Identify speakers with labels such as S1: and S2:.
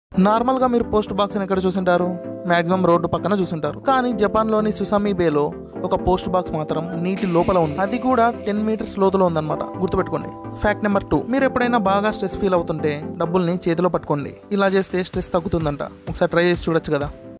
S1: నార్మల్గా మీరు పోస్ట్ బాక్స్ని ఎక్కడ చూసింటారు? మాక్సిమం రోడ్డు పక్కన చూసింటారు. కానీ జపాన్లోని సుసామి బేలో ఒక పోస్ట్ బాక్స్ మాత్రం నీటి లోపల ఉంది. అది కూడా 10 మీటర్స్ లోతులో ఉందన్నమాట. గుర్తుపెట్టుకోండి. ఫ్యాక్ట్ నెంబర్ 2, మీరు ఎప్పుడైనా బాగా స్ట్రెస్ ఫీల్ అవుతుంటే డబ్బుల్ని చేతిలో పట్టుకోండి. ఇలా చేస్తే స్ట్రెస్ తగ్గుతుందంట. ఒకసారి ట్రై చేసి చూడొచ్చు కదా.